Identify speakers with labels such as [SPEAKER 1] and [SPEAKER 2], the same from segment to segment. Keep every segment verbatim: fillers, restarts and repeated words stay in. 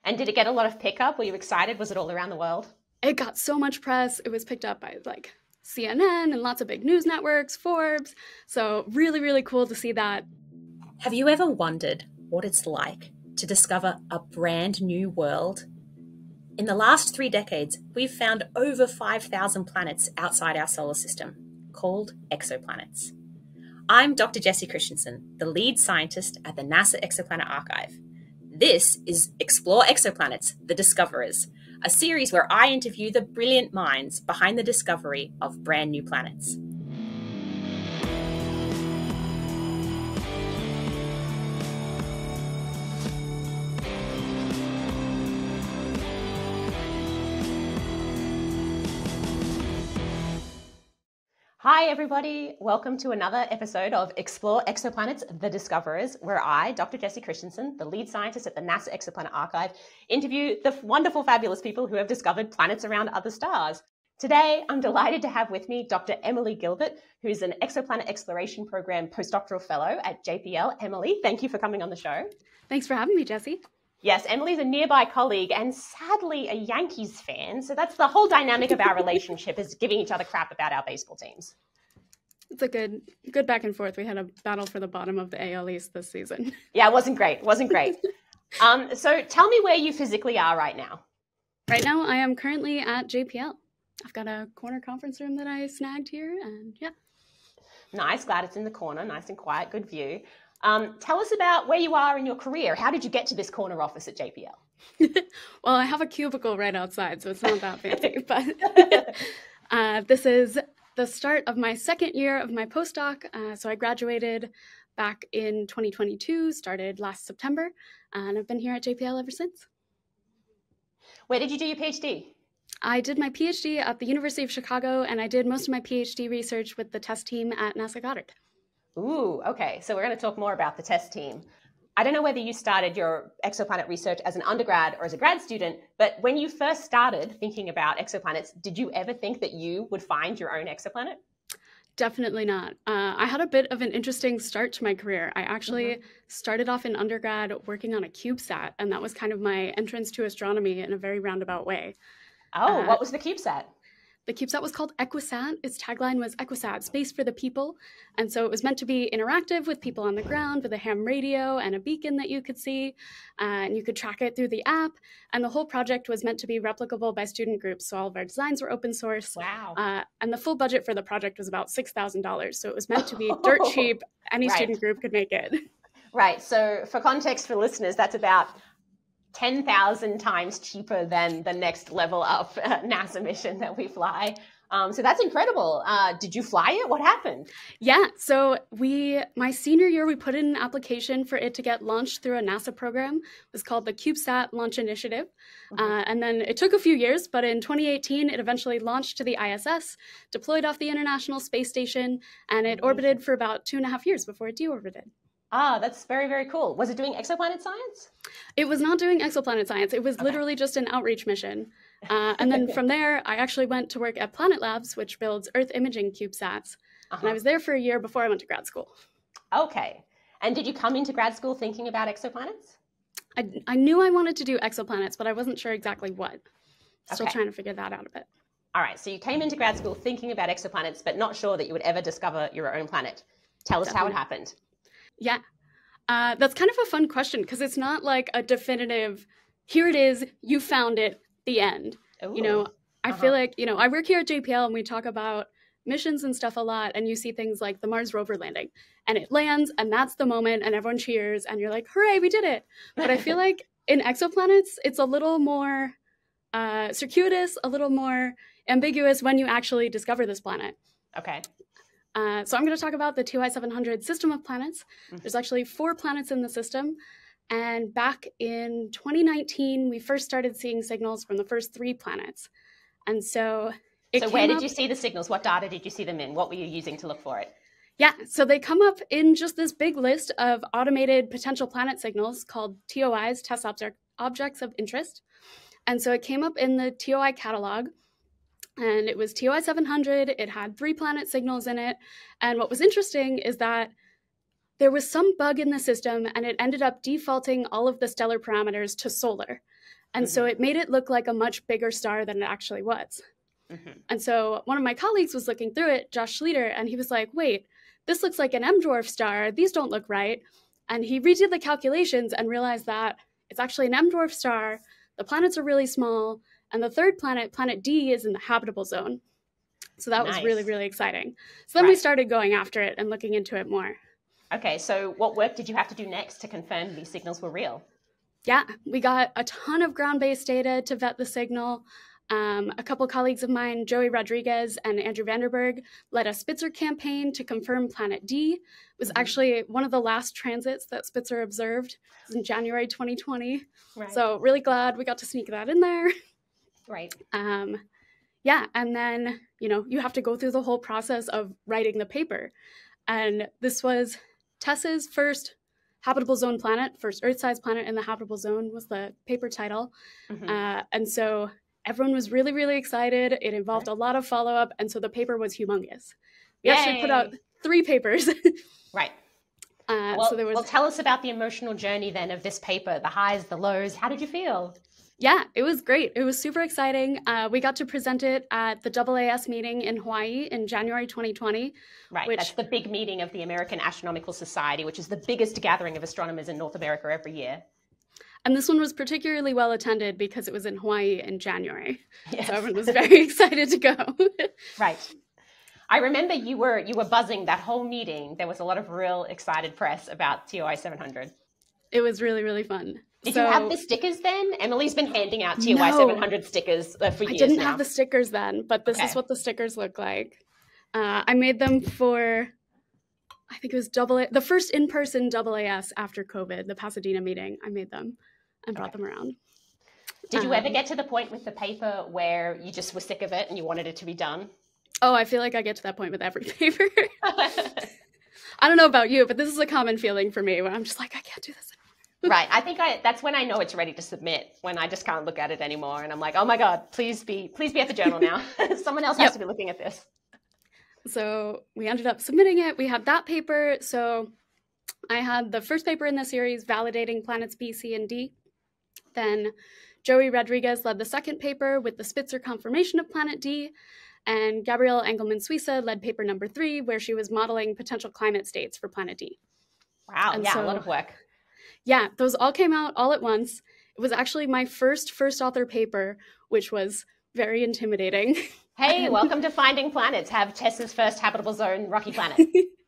[SPEAKER 1] And did it get a lot of pickup? Were you excited? Was it all around the world?
[SPEAKER 2] It got so much press. It was picked up by like C N N and lots of big news networks, Forbes. So really, really cool to see that.
[SPEAKER 3] Have you ever wondered what it's like to discover a brand new world? In the last three decades, we've found over five thousand planets outside our solar system, called exoplanets. I'm Doctor Jessie Christensen, the lead scientist at the NASA Exoplanet Archive. This is Explore Exoplanets, The Discoverers, a series where I interview the brilliant minds behind the discovery of brand new planets.
[SPEAKER 1] Hi, everybody. Welcome to another episode of Explore Exoplanets, The Discoverers, where I, Doctor Jessie Christensen, the lead scientist at the NASA Exoplanet Archive, interview the wonderful, fabulous people who have discovered planets around other stars. Today, I'm delighted to have with me Doctor Emily Gilbert, who's an Exoplanet Exploration Program postdoctoral fellow at J P L. Emily, thank you for coming on the show.
[SPEAKER 2] Thanks for having me, Jessie.
[SPEAKER 1] Yes, Emily's a nearby colleague and sadly a Yankees fan. So that's the whole dynamic of our relationship, is giving each other crap about our baseball teams.
[SPEAKER 2] It's a good good back and forth. We had a battle for the bottom of the A L East this season.
[SPEAKER 1] Yeah, it wasn't great. It wasn't great. um, so tell me where you physically are right now.
[SPEAKER 2] Right now, I am currently at J P L. I've got a corner conference room that I snagged here, and yeah.
[SPEAKER 1] Nice. Glad it's in the corner. Nice and quiet. Good view. Um, tell us about where you are in your career. How did you get to this corner office at J P L?
[SPEAKER 2] Well, I have a cubicle right outside, so it's not that fancy. But uh, this is the start of my second year of my postdoc. Uh, so I graduated back in twenty twenty-two, started last September, and I've been here at J P L ever since.
[SPEAKER 1] Where did you do your PhD?
[SPEAKER 2] I did my PhD at the University of Chicago, and I did most of my PhD research with the test team at NASA Goddard.
[SPEAKER 1] Ooh, okay. So we're going to talk more about the test team. I don't know whether you started your exoplanet research as an undergrad or as a grad student, but when you first started thinking about exoplanets, did you ever think that you would find your own exoplanet?
[SPEAKER 2] Definitely not. Uh, I had a bit of an interesting start to my career. I actually mm-hmm. started off in undergrad working on a CubeSat, and that was kind of my entrance to astronomy in a very roundabout way.
[SPEAKER 1] Oh,
[SPEAKER 2] uh,
[SPEAKER 1] what was the CubeSat?
[SPEAKER 2] The CubeSat was called Equisat. Its tagline was Equisat, space for the people. And so it was meant to be interactive with people on the ground with a ham radio and a beacon that you could see. Uh, and you could track it through the app. And the whole project was meant to be replicable by student groups. So all of our designs were open source.
[SPEAKER 1] Wow.
[SPEAKER 2] Uh, and the full budget for the project was about six thousand dollars. So it was meant to be dirt cheap. Any
[SPEAKER 1] right.
[SPEAKER 2] student group could make it.
[SPEAKER 1] Right. So for context for listeners, that's about ten thousand times cheaper than the next level up uh, NASA mission that we fly. Um, so that's incredible. Uh, did you fly it? What happened?
[SPEAKER 2] Yeah, so we, my senior year, we put in an application for it to get launched through a NASA program. It was called the CubeSat Launch Initiative. Mm-hmm. Uh, and then it took a few years, but in twenty eighteen, it eventually launched to the I S S, deployed off the International Space Station, and it orbited for about two and a half years before it deorbited.
[SPEAKER 1] Ah, that's very, very cool. Was it doing exoplanet science?
[SPEAKER 2] It was not doing exoplanet science. It was
[SPEAKER 1] okay.
[SPEAKER 2] literally just an outreach mission. Uh, and then from there, I actually went to work at Planet Labs, which builds Earth imaging CubeSats. Uh-huh. And I was there for a year before I went to grad school.
[SPEAKER 1] Okay. And did you come into grad school thinking about exoplanets?
[SPEAKER 2] I, I knew I wanted to do exoplanets, but I wasn't sure exactly what. Still
[SPEAKER 1] okay.
[SPEAKER 2] trying to figure that out a bit.
[SPEAKER 1] All right. So you came into grad school thinking about exoplanets, but not sure that you would ever discover your own planet. Tell us Definitely. How it happened.
[SPEAKER 2] Yeah. Uh, that's kind of a fun question because it's not like a definitive, here it is, you found it, the end. Ooh. You know, I uh-huh. feel like, you know, I work here at J P L and we talk about missions and stuff a lot, and you see things like the Mars rover landing, and it lands, and that's the moment, and everyone cheers, and you're like, hooray, we did it. But I feel like in exoplanets, it's a little more uh, circuitous, a little more ambiguous when you actually discover this planet.
[SPEAKER 1] Okay.
[SPEAKER 2] Uh, so I'm going to talk about the T Y seven hundred system of planets. Mm-hmm. There's actually four planets in the system. And back in twenty nineteen, we first started seeing signals from the first three planets. And so it
[SPEAKER 1] So where did
[SPEAKER 2] up,
[SPEAKER 1] you see the signals? What data did you see them in? What were you using to look for it?
[SPEAKER 2] Yeah, so they come up in just this big list of automated potential planet signals called T O Is, Test Object, Objects of Interest. And so it came up in the T O I catalog. And it was T O I seven hundred, it had three planet signals in it. And what was interesting is that there was some bug in the system and it ended up defaulting all of the stellar parameters to solar. And
[SPEAKER 1] Mm-hmm.
[SPEAKER 2] so it made it look like a much bigger star than it actually was. Mm-hmm. And so one of my colleagues was looking through it, Josh Schleter, and he was like, wait, this looks like an M-dwarf star. These don't look right. And he redid the calculations and realized that it's actually an M-dwarf star. The planets are really small. And the third planet, planet D, is in the habitable zone. So that
[SPEAKER 1] Nice.
[SPEAKER 2] was really, really exciting. So then
[SPEAKER 1] right.
[SPEAKER 2] we started going after it and looking into it more.
[SPEAKER 1] Okay, so what work did you have to do next to confirm these signals were real?
[SPEAKER 2] Yeah, we got a ton of ground-based data to vet the signal. Um, a couple colleagues of mine, Joey Rodriguez and Andrew Vanderberg, led a Spitzer campaign to confirm Planet D. It was mm-hmm. actually one of the last transits that Spitzer observed. It was in January twenty twenty. Right. So really glad we got to sneak that in there.
[SPEAKER 1] Right.
[SPEAKER 2] Um, yeah, and then, you know, you have to go through the whole process of writing the paper. And this was Tess's first habitable zone planet, first Earth-sized planet in the habitable zone was the paper title. Mm-hmm. Uh, and so everyone was really, really excited. It involved right. a lot of follow-up, and so the paper was humongous. We Yay. actually put out three papers.
[SPEAKER 1] Right.
[SPEAKER 2] Uh,
[SPEAKER 1] well,
[SPEAKER 2] so there was...
[SPEAKER 1] well, tell us about the emotional journey then of this paper, the highs, the lows. How did you feel?
[SPEAKER 2] Yeah, it was great. It was super exciting. Uh, we got to present it at the A A S meeting in Hawaii in January twenty twenty.
[SPEAKER 1] Right, which... that's the big meeting of the American Astronomical Society, which is the biggest gathering of astronomers in North America every year.
[SPEAKER 2] And this one was particularly well attended because it was in Hawaii in January. Yes. So everyone was very excited to go.
[SPEAKER 1] Right. I remember you were you were buzzing that whole meeting. There was a lot of real excited press about T O I seven hundred.
[SPEAKER 2] It was really, really fun.
[SPEAKER 1] Did
[SPEAKER 2] so,
[SPEAKER 1] you have the stickers then? Emily's been handing out T O I seven hundred
[SPEAKER 2] no,
[SPEAKER 1] stickers uh, for years
[SPEAKER 2] I didn't
[SPEAKER 1] now.
[SPEAKER 2] have the stickers then, but this okay. is what the stickers look like. Uh, I made them for, I think it was double A, the first in-person A A S after COVID, the Pasadena meeting. I made them and brought okay. them around.
[SPEAKER 1] Did you
[SPEAKER 2] um,
[SPEAKER 1] ever get to the point with the paper where you just were sick of it and you wanted it to be done?
[SPEAKER 2] Oh, I feel like I get to that point with every paper. I don't know about you, but this is a common feeling for me when I'm just like, I can't do this anymore.
[SPEAKER 1] Right. I think I, that's when I know it's ready to submit, when I just can't look at it anymore. And I'm like, oh my God, please be, please be at the journal now. Someone else has yep. to be looking at this.
[SPEAKER 2] So we ended up submitting it. We had that paper. So I had the first paper in the series validating planets B, C, and D. Then Joey Rodriguez led the second paper with the Spitzer confirmation of planet D. And Gabrielle Engelman-Suissa led paper number three, where she was modeling potential climate states for planet D.
[SPEAKER 1] Wow.
[SPEAKER 2] And
[SPEAKER 1] yeah,
[SPEAKER 2] so,
[SPEAKER 1] a lot of work.
[SPEAKER 2] Yeah, those all came out all at once. It was actually my first first author paper, which was very intimidating.
[SPEAKER 1] Hey, welcome to Finding Planets. Have Tess's first habitable zone rocky planet.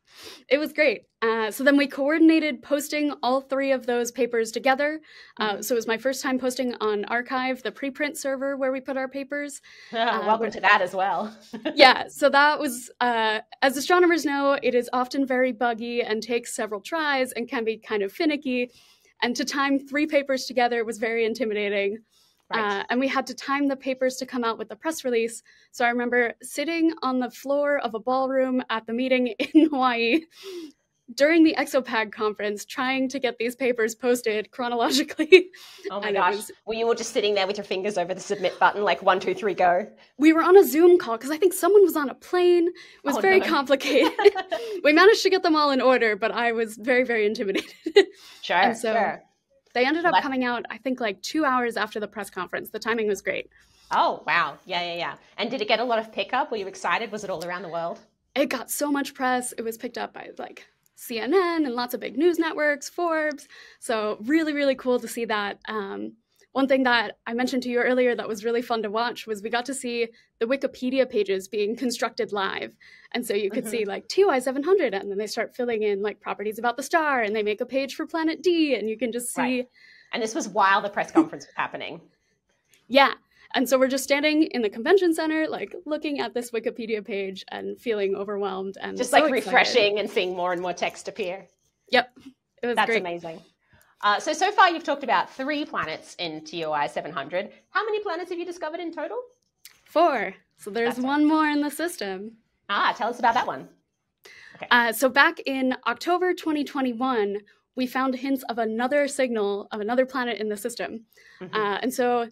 [SPEAKER 2] It was great. Uh, so then we coordinated posting all three of those papers together. Uh, mm-hmm. So it was my first time posting on Archive, the preprint server where we put our papers.
[SPEAKER 1] Oh, uh, welcome to that as well.
[SPEAKER 2] Yeah, so that was, uh, as astronomers know, it is often very buggy and takes several tries and can be kind of finicky. And to time three papers together was very intimidating. Right. Uh, and we had to time the papers to come out with the press release. So I remember sitting on the floor of a ballroom at the meeting in Hawaii during the Exopag conference, trying to get these papers posted chronologically.
[SPEAKER 1] Oh my gosh. Was, were you all just sitting there with your fingers over the submit button, like one, two, three, go?
[SPEAKER 2] We were on a Zoom call because I think someone was on a plane. It was oh, very no. complicated. We managed to get them all in order, but I was very, very intimidated.
[SPEAKER 1] Sure,
[SPEAKER 2] and so,
[SPEAKER 1] sure.
[SPEAKER 2] They ended up coming out, I think, like two hours after the press conference. The timing was great.
[SPEAKER 1] Oh, wow. Yeah, yeah, yeah. And did it get a lot of pickup? Were you excited? Was it all around the world?
[SPEAKER 2] It got so much press. It was picked up by, like, C N N and lots of big news networks, Forbes. So really, really cool to see that. Um, one thing that I mentioned to you earlier that was really fun to watch was we got to see the Wikipedia pages being constructed live. And so you could mm-hmm. see like T O I seven hundred, and then they start filling in like properties about the star, and they make a page for planet D, and you can just see.
[SPEAKER 1] Right. And this was while the press conference was happening.
[SPEAKER 2] Yeah. And so we're just standing in the convention center, like looking at this Wikipedia page and feeling overwhelmed and
[SPEAKER 1] just
[SPEAKER 2] so
[SPEAKER 1] like
[SPEAKER 2] excited.
[SPEAKER 1] Refreshing and seeing more and more text appear.
[SPEAKER 2] Yep. It was
[SPEAKER 1] That's
[SPEAKER 2] great.
[SPEAKER 1] amazing. Uh, so, so far you've talked about three planets in T O I seven hundred. How many planets have you discovered in total?
[SPEAKER 2] Four. So there's
[SPEAKER 1] That's
[SPEAKER 2] one
[SPEAKER 1] right.
[SPEAKER 2] more in the system.
[SPEAKER 1] Ah, tell us about that one.
[SPEAKER 2] Okay. Uh, so back in October twenty twenty-one, we found hints of another signal of another planet in the system. Mm-hmm. Uh, and so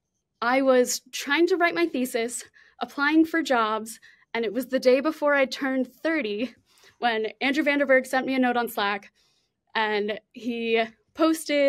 [SPEAKER 2] I was trying to write my thesis, applying for jobs, and it was the day before I turned thirty when Andrew Vanderberg sent me a note on Slack, and he posted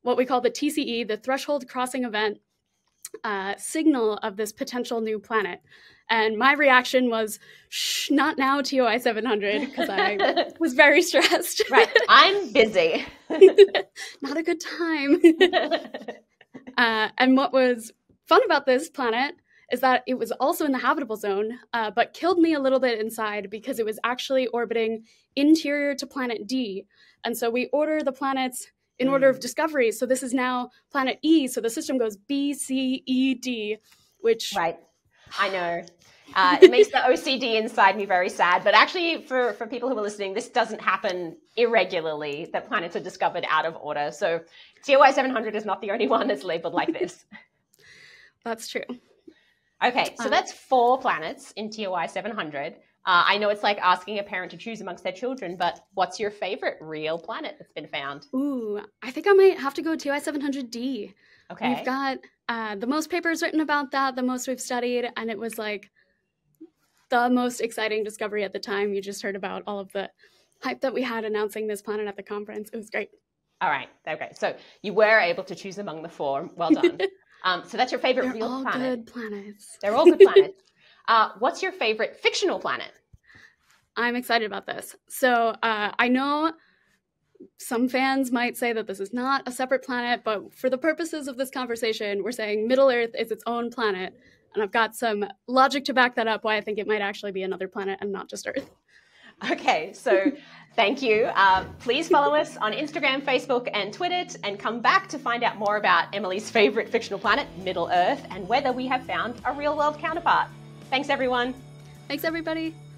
[SPEAKER 2] what we call the T C E, the threshold crossing event uh, signal of this potential new planet. And my reaction was, shh, not now, T O I seven hundred, because I was very stressed.
[SPEAKER 1] Right, I'm busy.
[SPEAKER 2] Not a good time. uh, and what was fun about this planet is that it was also in the habitable zone, uh, but killed me a little bit inside because it was actually orbiting interior to planet D. And so we order the planets in order of discovery. So this is now planet E. So the system goes B, C, E, D, which...
[SPEAKER 1] Right. I know. Uh, it makes the O C D inside me very sad. But actually, for, for people who are listening, this doesn't happen irregularly, that planets are discovered out of order. So T O I seven hundred is not the only one that's labeled like this.
[SPEAKER 2] That's true.
[SPEAKER 1] Okay, so that's four planets in T O I seven hundred. Uh, I know it's like asking a parent to choose amongst their children, but what's your favorite real planet that's been found?
[SPEAKER 2] Ooh, I think I might have to go T O I seven hundred D.
[SPEAKER 1] Okay.
[SPEAKER 2] We've got uh, the most papers written about that, the most we've studied, and it was like the most exciting discovery at the time. You just heard about all of the hype that we had announcing this planet at the conference. It was great.
[SPEAKER 1] All right, okay. So you were able to choose among the four. Well done. um, so that's your favorite
[SPEAKER 2] They're
[SPEAKER 1] real
[SPEAKER 2] all
[SPEAKER 1] planet.
[SPEAKER 2] good planets.
[SPEAKER 1] They're all good planets. Uh, what's your favorite fictional planet?
[SPEAKER 2] I'm excited about this. So uh, I know some fans might say that this is not a separate planet, but for the purposes of this conversation, we're saying Middle Earth is its own planet. And I've got some logic to back that up, why I think it might actually be another planet and not just Earth.
[SPEAKER 1] Okay, so thank you. Uh, please follow us on Instagram, Facebook, and Twitter, and come back to find out more about Emily's favorite fictional planet, Middle Earth, and whether we have found a real-world counterpart. Thanks, everyone.
[SPEAKER 2] Thanks, everybody.